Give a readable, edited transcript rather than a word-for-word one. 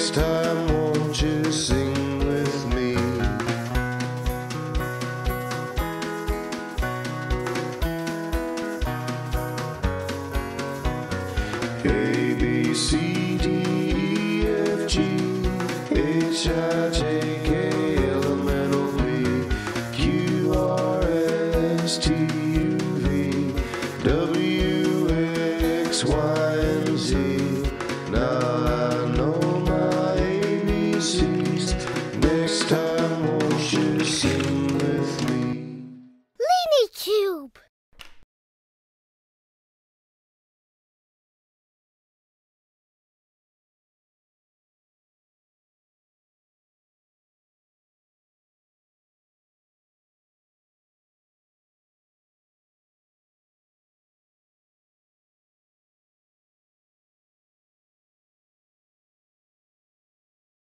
next time, won't you sing with me? A, B, C, D, E, F, G, H, I, J,